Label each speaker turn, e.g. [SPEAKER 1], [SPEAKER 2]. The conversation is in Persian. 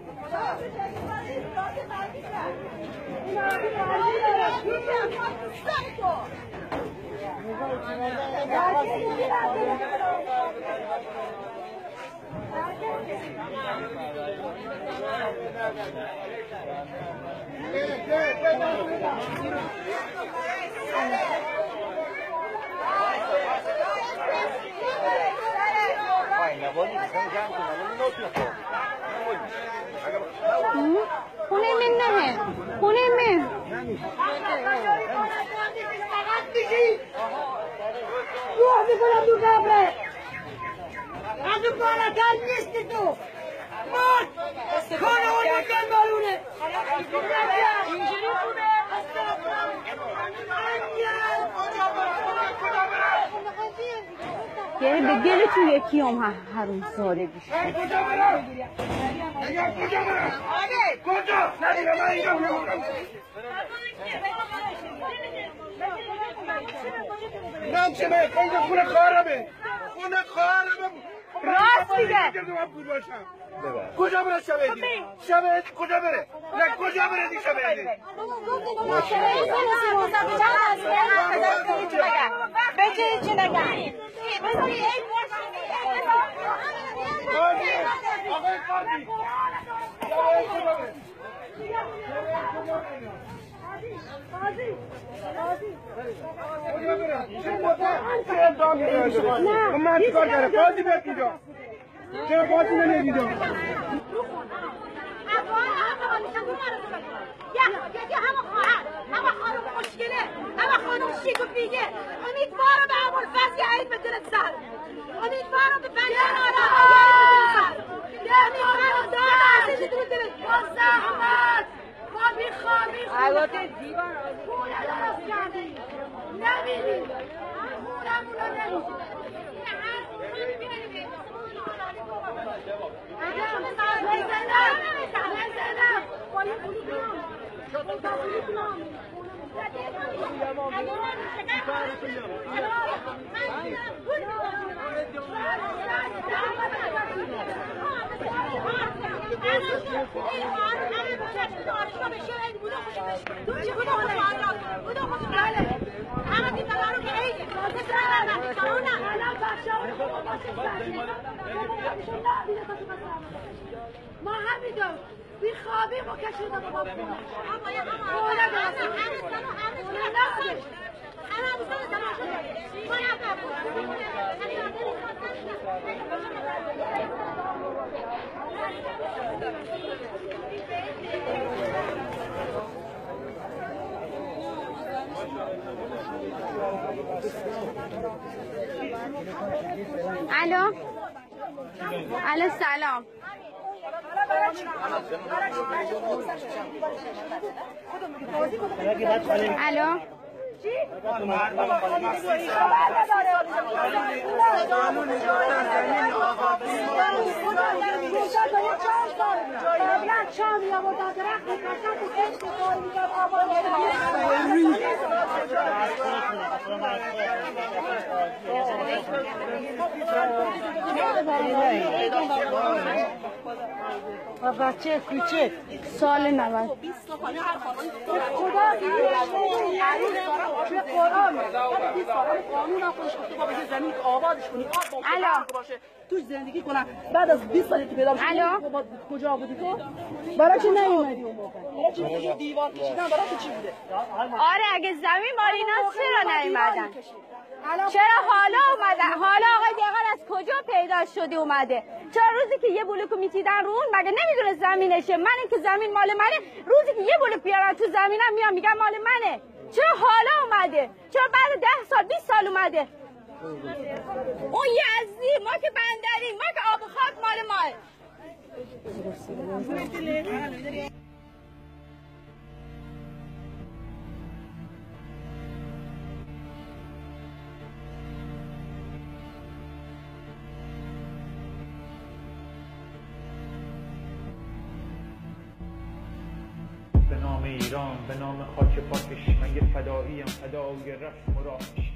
[SPEAKER 1] خونه من نه خونه من روح میکنم دو قبره از اون بالاتر نیستی تو مرد خانه اون مکن بالونه اینجوری خوبه یعنی به دلتون یکی هم حروم ساله بیشتر
[SPEAKER 2] کجا ندیدم من اینجا نه چه به اینجا خونه خواهرمه
[SPEAKER 1] راست میگه
[SPEAKER 2] کجا بره شبهدی کجا بره نه کجا بره دی شبهدی
[SPEAKER 1] بچه چی نگه
[SPEAKER 2] من چیکار کردم بازی بیاد اینجا چرا بازی نمیاد اینجا
[SPEAKER 1] همه خانم مشکله همه خانم شیک و بیگه امیدوارم به ابوالفضل عید به دلت سر امیدوارم به بنده آرام امیدوارم دارم درود دلت با زحمت با بیخوابی خونه دیوان خونه درست کردی نمیدی خونمون رو نمیدی ما همینطور بیخوابی ما کشیدم با الو الو سلام الو
[SPEAKER 3] و بچه کوچک
[SPEAKER 1] سال 90
[SPEAKER 3] توش زندگی کنن بعد از 20 سال که پیدا بشی کجا بودی تو؟ برای چی نیومدی اون موقع؟ برای چی اینجا دیوار کشیدن برای چی بوده؟
[SPEAKER 1] آره اگه زمین مال اینا چرا نیومدن؟ چرا حالا اومدن؟ حالا آقای دیگر از کجا پیدا شده اومده؟ چرا روزی که یه بلوکو میچیدن رو اون مگه نمیدونه زمینشه؟ من اینکه زمین مال منه روزی که یه بلوک بیارن تو زمینم میام میگم مال منه. چرا حالا اومده؟ چرا بعد 10 سال 20 سال اومده؟ اون یزدی ما که بندریم ما که آب و خاک مال ماه.
[SPEAKER 4] به نام ایران، به نام خاک پاکش، من یه فداییم، فدای رسم و راهش.